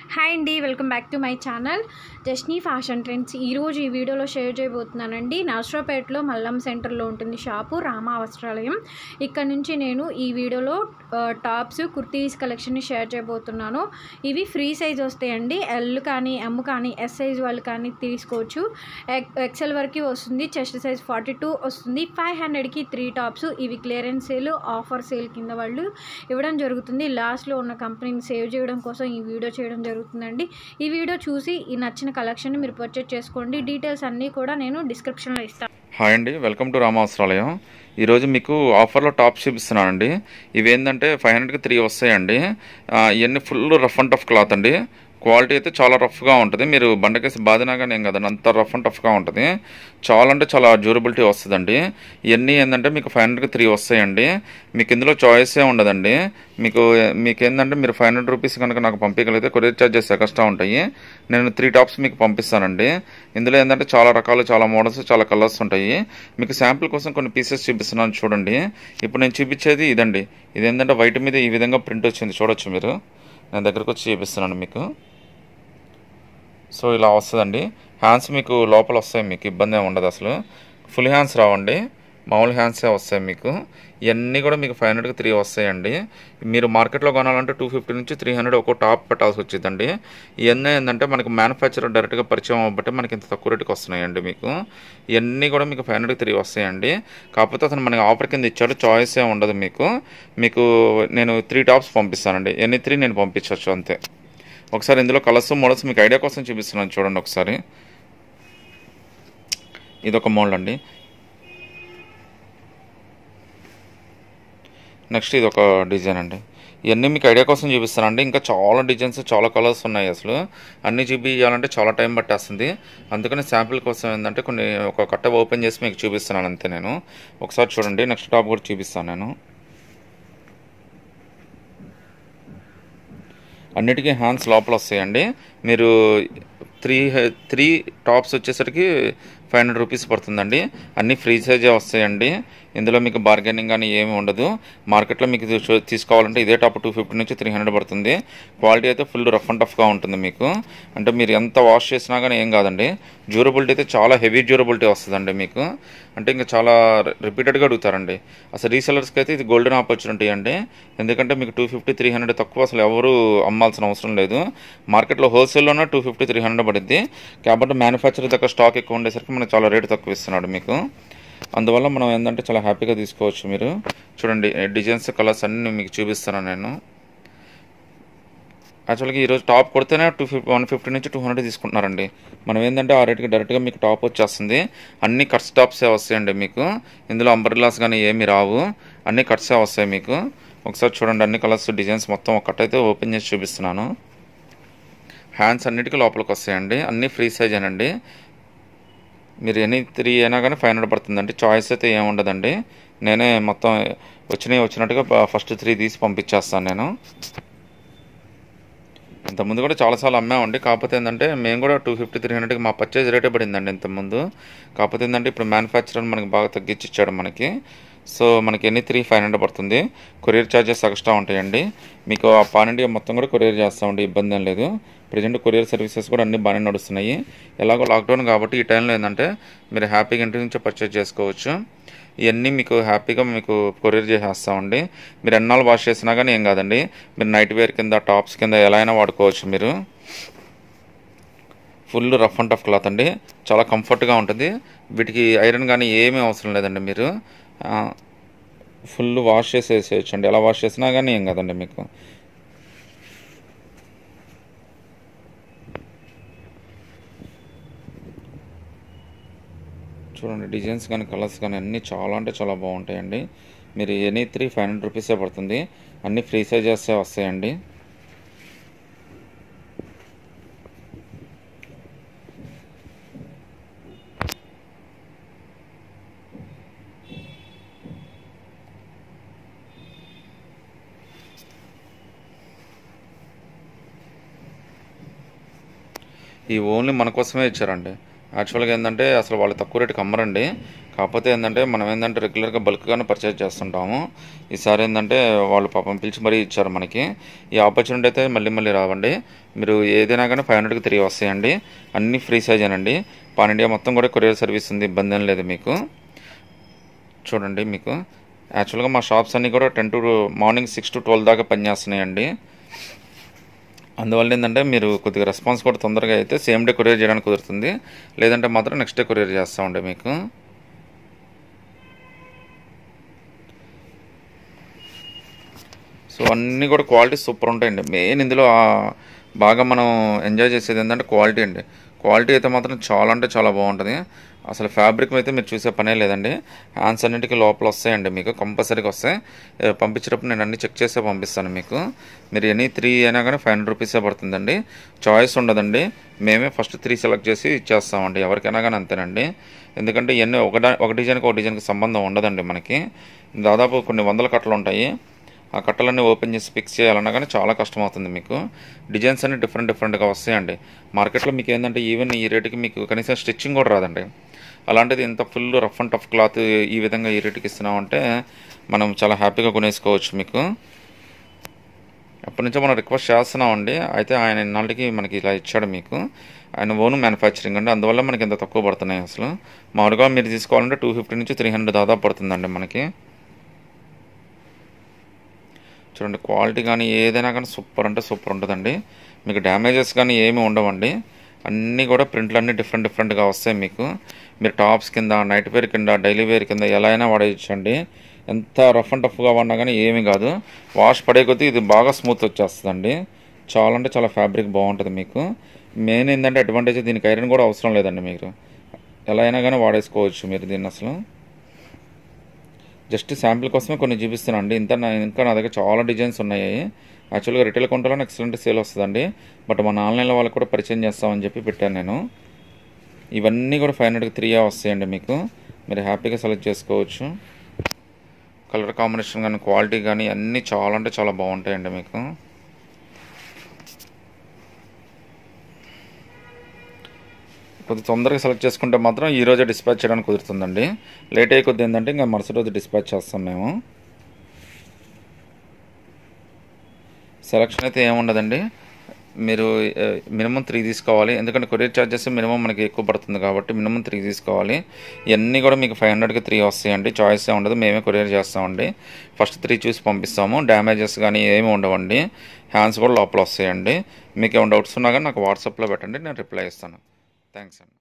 Hi అండి, welcome back to my channel Jasni fashion trends. ఈరోజు ఈ వీడియోలో షేర్ చేయబోతున్నానండి. నర్సరావుపేటలో మల్లం సెంటర్లో ఉంటుంది షాపు రామ వస్త్రాలయం. ఇక్కడ నుంచి నేను ఈ వీడియోలో టాప్స్ కుర్తీస్ కలెక్షన్ని షేర్ చేయబోతున్నాను. ఇవి ఫ్రీ సైజ్ వస్తాయండి. ఎల్ కానీ ఎమ్ కానీ ఎస్ సైజ్ వాళ్ళు కానీ తీసుకోవచ్చు. ఎక్సెల్ వరకు వస్తుంది. చెస్ట్ సైజ్ 42 వస్తుంది. 500కి 3 టాప్స్. ఇవి క్లియరెన్స్ సేల్, ఆఫర్ సేల్ కింద వాళ్ళు ఇవ్వడం జరుగుతుంది. లాస్ట్లో ఉన్న కంపెనీని సేవ్ చేయడం కోసం ఈ వీడియో చేయడం జరుగుతుందండి. ఈ వీడియో చూసి ఈ నచ్చిన కలెక్షన్ మీరు పర్చేజ్ చేసుకోండి. డీటెయిల్స్ అన్నీ కూడా నేను డిస్క్రిప్షన్లో ఇస్తాను. హాయ్ అండి, వెల్కమ్ టు రామ వస్త్రాలయం. ఈరోజు మీకు ఆఫర్లో టాప్స్ చూపిస్తున్నానండి. ఇవి ఏంటంటే 500కి 3 వస్తాయండి. ఇవన్నీ full rough and tough cloth అండి. క్వాలిటీ అయితే చాలా రఫ్గా ఉంటుంది. మీరు బండకేసి బాధినా కానీ ఏం కదండి, అంత రఫ్ అండ్ టఫ్గా ఉంటుంది. చాలా అంటే చాలా డ్యూరబిలిటీ వస్తుందండి. ఇవన్నీ ఏంటంటే మీకు 500కి 3 వస్తాయండి. మీకు ఇందులో చాయిసే ఉండదండి. మీకు ఏంటంటే మీరు 500 రూపీస్ కనుక నాకు పంపించగలిగితే కొరియర్ ఛార్జెస్ ఎక్స్ట్రా ఉంటాయి. నేను 3 టాప్స్ మీకు పంపిస్తానండి. ఇందులో ఏంటంటే చాలా రకాలు, చాలా మోడల్స్, చాలా కలర్స్ ఉంటాయి. మీకు శాంపుల్ కోసం కొన్ని పీసెస్ చూపిస్తున్నాను చూడండి. ఇప్పుడు నేను చూపించేది ఇదండి. ఇది ఏంటంటే వైట్ మీద ఈ విధంగా ప్రింట్ వచ్చింది, చూడొచ్చు మీరు. నేను దగ్గరకు వచ్చి చూపిస్తున్నాను మీకు. సో ఇలా వస్తుందండి. హ్యాండ్స్ మీకు లోపల వస్తాయి, మీకు ఇబ్బంది ఏమి ఉండదు. అసలు ఫుల్ హ్యాండ్స్ రావండి, మామూలు హ్యాండ్సే వస్తాయి మీకు. ఇవన్నీ కూడా మీకు 500కి 3 వస్తాయండి. మీరు మార్కెట్లో కొనాలంటే 250 నుంచి 300 ఒక్కో టాప్ పెట్టాల్సి వచ్చిందండి. ఇవన్నీ ఏంటంటే మనకి మ్యానుఫ్యాక్చరర్ డైరెక్ట్గా పరిచయం అవ్వబట్టి మనకి ఇంత తక్కువ రేటుకి వస్తున్నాయండి మీకు. ఇవన్నీ కూడా మీకు 500కి 3 వస్తాయండి. కాకపోతే అతను మనకి ఆఫర్ కింద ఇచ్చాడు, చాయిస్ ఏ ఉండదు మీకు. నేను 3 టాప్స్ పంపిస్తానండి. ఎన్ని 3 నేను పంపించవచ్చు అంతే. ఒకసారి ఇందులో కలర్స్, మోడల్స్ మీకు ఐడియా కోసం చూపిస్తున్నాను చూడండి ఒకసారి. ఇదొక మోడల్ అండి. నెక్స్ట్ ఇది ఒక డిజైన్ అండి. ఇవన్నీ మీకు ఐడియా కోసం చూపిస్తానండి. ఇంకా చాలా డిజైన్స్, చాలా కలర్స్ ఉన్నాయి. అసలు అన్నీ చూపించాలంటే చాలా టైం పట్టేస్తుంది. అందుకని శాంపిల్ కోసం ఏంటంటే కొన్ని ఒక కట్ట ఓపెన్ చేసి మీకు చూపిస్తున్నాను అంతే. నేను ఒకసారి చూడండి. నెక్స్ట్ టాప్ కూడా చూపిస్తాను నేను. అన్నిటికీ హ్యాండ్స్ లోపల వస్తాయండి. మీరు త్రీ టాప్స్ వచ్చేసరికి 500 రూపీస్ పడుతుందండి. అన్నీ ఫ్రీ సైజే వస్తాయండి. ఇందులో మీకు బార్గెనింగ్ కానీ ఏమి ఉండదు. మార్కెట్లో మీకు తీసుకోవాలంటే ఇదే టాప్ 250 నుంచి 300 పడుతుంది. క్వాలిటీ అయితే ఫుల్ రఫ్ అండ్ టఫ్గా ఉంటుంది మీకు. అంటే మీరు ఎంత వాష్ చేసినా కానీ ఏం కాదండి. డ్యూరబిలిటీ అయితే చాలా హెవీ డ్యూరబిలిటీ వస్తుందండి మీకు. అంటే ఇంకా చాలా రిపీటెడ్గా అడుగుతారండి. అసలు రీసెలర్స్కి అయితే ఇది గోల్డెన్ ఆపర్చునిటీ అండి. ఎందుకంటే మీకు 250, 300 తక్కువ అసలు ఎవరు అమ్మాల్సిన అవసరం లేదు. మార్కెట్లో హోల్సేల్లోనే 250, 300 పడుద్ది. కాబట్టి మ్యానుఫ్యాక్చర్ దగ్గర స్టాక్ ఎక్కువ ఉండేసరికి మనకు చాలా రేటు తక్కువ ఇస్తున్నాడు మీకు. అందువల్ల మనం ఏంటంటే చాలా హ్యాపీగా తీసుకోవచ్చు. మీరు చూడండి, డిజైన్స్, కలర్స్ అన్నీ మీకు చూపిస్తాను నేను. యాక్చువల్గా ఈరోజు టాప్ కొడితేనే 150 నుంచి 200 తీసుకుంటున్నారండి. మనం ఏంటంటే ఆ రేటుకి డైరెక్ట్గా మీకు టాప్ వచ్చేస్తుంది. అన్ని కట్స్ టాప్సే వస్తాయండి మీకు. ఇందులో అంబ్రెల్లాస్ కానీ ఏమి రావు, అన్ని కట్సే వస్తాయి మీకు. ఒకసారి చూడండి, అన్ని కలర్స్, డిజైన్స్ మొత్తం ఒక్కటైతే ఓపెన్ చేసి చూపిస్తున్నాను. హ్యాండ్స్ అన్నిటికీ లోపలికి వస్తాయండి. అన్నీ ఫ్రీ సైజ్ అనండి. మీరు ఎన్ని 3 అయినా కానీ 500 పడుతుందండి. చాయిస్ అయితే ఏముండదండి. నేనే మొత్తం వచ్చినట్టుగా ఫస్ట్ 3 తీసి పంపించేస్తాను నేను. ఇంతకుముందు కూడా చాలాసార్లు అమ్మామండి. కాకపోతే ఏంటంటే మేము కూడా 250, 300కి మా పర్చేజ్ రేటే పడిందండి ఇంతకుముందు. కాకపోతే ఏంటంటే ఇప్పుడు మ్యానుఫ్యాక్చరర్ మనకి బాగా తగ్గించి ఇచ్చాడు మనకి. సో మనకి ఎన్ని 3 500 పడుతుంది. కొరియర్ ఛార్జెస్ ఎక్స్ట్రా ఉంటాయండి. మీకు ఆ పాన్ ఇండియా మొత్తం కూడా కొరియర్ చేస్తామండి, ఇబ్బంది ఏం లేదు. ప్రజెంట్ కొరియర్ సర్వీసెస్ కూడా అన్నీ బాగానే నడుస్తున్నాయి. ఎలాగో లాక్డౌన్ కాబట్టి ఈ టైంలో ఏంటంటే మీరు హ్యాపీగా ఇంటి నుంచే పర్చేజ్ చేసుకోవచ్చు. ఇవన్నీ మీకు హ్యాపీగా మీకు కొరియర్ చేసేస్తామండి. మీరు ఎన్నాళ్ళు వాష్ చేసినా కానీ ఏం కాదండి. మీరు నైట్ వేర్ కింద, టాప్స్ కింద ఎలా అయినా వాడుకోవచ్చు మీరు. Full rough and tough cloth అండి. చాలా కంఫర్ట్గా ఉంటుంది. వీటికి ఐరన్ కానీ ఏమీ అవసరం లేదండి. మీరు ఫుల్ వాష్ చేసేసేయచ్చు అండి. ఎలా వాష్ చేసినా కానీ ఏం కాదండి మీకు. చూడండి, డిజైన్స్ కానీ, కలర్స్ కానీ అన్నీ చాలా అంటే చాలా బాగుంటాయండి. మీరు ఎనీ 3 500 రూపీసే పడుతుంది. అన్నీ ఫ్రీ సైజెస్ వస్తాయండి. ఈ ఓన్లీ మన కోసమే ఇచ్చారండి. యాక్చువల్గా ఏంటంటే అసలు వాళ్ళు తక్కువ రేటుకి అమ్మరండి. కాకపోతే ఏంటంటే మనం ఏంటంటే రెగ్యులర్గా బల్క్గానే పర్చేజ్ చేస్తుంటాము. ఈసారి ఏంటంటే వాళ్ళు పాపం పిలిచి మరీ ఇచ్చారు మనకి. ఈ ఆపర్చునిటీ అయితే మళ్ళీ మళ్ళీ రావండి. మీరు ఏదైనా కానీ 500కి 3 వస్తాయండి. అన్నీ ఫ్రీ సైజేనండి. పాన్ ఇండియా మొత్తం కూడా కొరియర్ సర్వీస్ ఉంది, ఇబ్బంది ఏం లేదు మీకు. చూడండి మీకు యాక్చువల్గా మా షాప్స్ అన్నీ కూడా 10 to మార్నింగ్ 6 to 12 దాకా పనిచేస్తున్నాయండి. అందువల్ల ఏంటంటే మీరు కొద్దిగా రెస్పాన్స్ కూడా తొందరగా అయితే సేమ్ డే కొరియర్ చేయడానికి కుదురుతుంది. లేదంటే మాత్రం నెక్స్ట్ డే కొరియర్ చేస్తామండి మీకు. సో అన్నీ కూడా క్వాలిటీ సూపర్ ఉంటాయండి. మెయిన్ ఇందులో బాగా మనం ఎంజాయ్ చేసేది ఏంటంటే క్వాలిటీ అండి. క్వాలిటీ అయితే మాత్రం చాలా అంటే చాలా బాగుంటుంది. అసలు ఫ్యాబ్రిక్ అయితే మీరు చూసే పనే లేదండి. హ్యాండ్స్ అన్నింటికి లోపల వస్తాయండి, మీకు కంపల్సరీగా వస్తాయి. పంపించేటప్పుడు నేను అన్ని చెక్ చేసే పంపిస్తాను మీకు. మీరు ఎనీ 3 అయినా కానీ 500 రూపీసే పడుతుందండి. చాయిస్ ఉండదండి. మేమే ఫస్ట్ 3 సెలెక్ట్ చేసి ఇచ్చేస్తామండి ఎవరికైనా కానీ, అంతేనండి. ఎందుకంటే ఇవన్నీ ఒక డిజైన్కి సంబంధం ఉండదండి మనకి. దాదాపు కొన్ని వందల కట్టలు ఉంటాయి. ఆ కట్టలన్నీ ఓపెన్ చేసి ఫిక్స్ చేయాలన్నా కానీ చాలా కష్టం అవుతుంది మీకు. డిజైన్స్ అన్ని డిఫరెంట్గా వస్తాయండి. మార్కెట్లో మీకు ఏంటంటే ఈవెన్ ఈ రేటుకి మీకు కనీసం స్టిచ్చింగ్ కూడా రాదండి. అలాంటిది ఇంత full rough and tough cloth ఈ విధంగా ఈ రేటుకి ఇస్తున్నామంటే మనం చాలా హ్యాపీగా కొనేసుకోవచ్చు మీకు. అప్పటి నుంచో మనం రిక్వెస్ట్ చేస్తున్నామండి. అయితే ఆయన ఇన్నాళ్ళకి మనకి ఇలా ఇచ్చాడు మీకు. ఆయన ఓన్ మ్యానుఫ్యాక్చరింగ్ అండి, అందువల్ల మనకి ఇంత తక్కువ పడుతున్నాయి. అసలు మామూలుగా మీరు తీసుకోవాలంటే 250 నుంచి 300 దాదాపు పడుతుందండి మనకి. చూడండి క్వాలిటీ కానీ ఏదైనా కానీ సూపర్ అంటే సూపర్ ఉంటుందండి. మీకు డ్యామేజెస్ కానీ ఏమీ ఉండవండి. అన్నీ కూడా ప్రింట్లు అన్నీ డిఫరెంట్గా వస్తాయి మీకు. మీరు టాప్స్ కింద, నైట్ వేర్ కింద, డైలీ వేర్ కింద ఎలా అయినా వాడేయచ్చండి. ఎంత రఫ్ అండ్ టఫ్గా వాడినా కానీ ఏమీ కాదు. వాష్ పడే కొద్దీ ఇది బాగా స్మూత్ వచ్చేస్తుందండి. చాలా అంటే చాలా ఫ్యాబ్రిక్ బాగుంటుంది మీకు. మెయిన్ ఏంటంటే అడ్వాంటేజ్ దీనికి ఐరన్ కూడా అవసరం లేదండి. మీరు ఎలా అయినా కానీ వాడేసుకోవచ్చు మీరు దీన్ని. అసలు జస్ట్ శాంపిల్ కోసమే కొన్ని చూపిస్తున్నాను అండి. ఇంకా నా దగ్గర చాలా డిజైన్స్ ఉన్నాయి. యాక్చువల్గా రిటైల్ కౌంటర్లో ఎక్సలెంట్ సేల్ వస్తుందండి. బట్ మన ఆన్లైన్లో వాళ్ళకి కూడా పరిచయం చేస్తామని చెప్పి పెట్టాను నేను. ఇవన్నీ కూడా 500కి 3 వస్తాయండి మీకు. మీరు హ్యాపీగా సెలెక్ట్ చేసుకోవచ్చు. కలర్ కాంబినేషన్ కానీ క్వాలిటీ కానీ అన్నీ చాలా అంటే చాలా బాగుంటాయండి మీకు. కొద్దిగా తొందరగా సెలెక్ట్ చేసుకుంటే మాత్రం ఈ రోజే డిస్పాచ్ చేయడానికి కుదురుతుందండి. లేట్ అయ్యే కొద్ది ఏంటంటే ఇంకా మరుసటి రోజు డిస్పాచ్ చేస్తాం మేము. సెలక్షన్ అయితే ఏముండదండి. మీరు మినిమం 3 తీసుకోవాలి. ఎందుకంటే కొరియర్ ఛార్జెస్ మినిమం మనకి ఎక్కువ పడుతుంది కాబట్టి మినిమం 3 తీసుకోవాలి. ఇవన్నీ కూడా మీకు 500కి 3 వస్తాయండి. చాయిస్ ఏ ఉండదు, మేమే కొరియర్ చేస్తామండి. ఫస్ట్ 3 చూసి పంపిస్తాము. డ్యామేజెస్ కానీ ఏమి ఉండవండి. హ్యాండ్స్ కూడా లోపల వస్తాయండి. మీకు ఏమైనా డౌట్స్ ఉన్నా కానీ నాకు వాట్సాప్లో పెట్టండి, నేను రిప్లై ఇస్తాను. థ్యాంక్స్ అండి.